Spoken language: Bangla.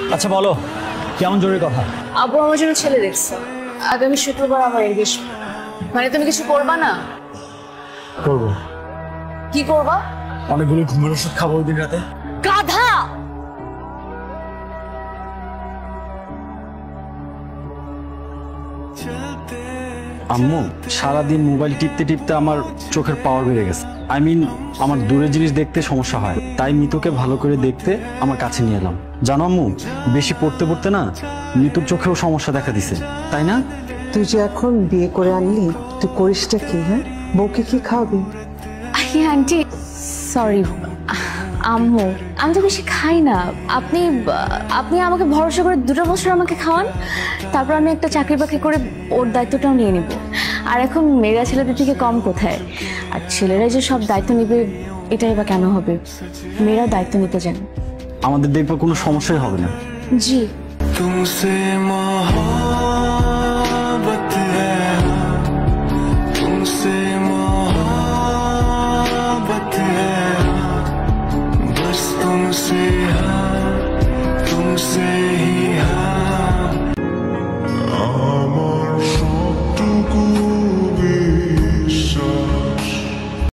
আচ্ছা বলো, কেমন জরুরি কথা? আব্বু আমার জন্য ছেলে দেখছে, আগামী শুক্রবার আমার এনগেজমেন্ট। মানে তুমি কিছু করবা না? করবো। কি করবা? অনেকগুলো ঘুমের ওষুধ খাবো ওই দিন রাতে। গাধা! আম্মু, সারাদিন মোবাইল টিপতে টিপতে আমার চোখের পাওয়ার বেড়ে গেছে। আমার দূরের জিনিস দেখতে সমস্যা হয়, তাই মিতুকে ভালো করে দেখতে আমার কাছে নিয়ে এলাম। জানো আম্মু, বেশি পড়তে পড়তে না মিতুর চোখেও সমস্যা দেখা দিছে, তাই না? তুই যে এখন বিয়ে করে আনলি, তুই করিসটা কি? হ্যাঁ, বউকে কি খাওয়াবি? আন্টি সরি আম্মু, আমি তো বেশি খাই না। আপনি আপনি আমাকে ভরসা করে 2 বছর আমাকে খাওয়ান, তারপর আমি একটা চাকরি বাকরি করে ওর দায়িত্বটাও নিয়ে নিব। আর এখন মেয়েরা ছেলেদের থেকে কম কোথায়? আর ছেলেরাই যে সব দায়িত্ব নেবে এটাই বা কেন হবে? মেয়েরা দায়িত্ব নিতে জানে। আমাদের দেখবো কোনো সমস্যাই হবে না। জি।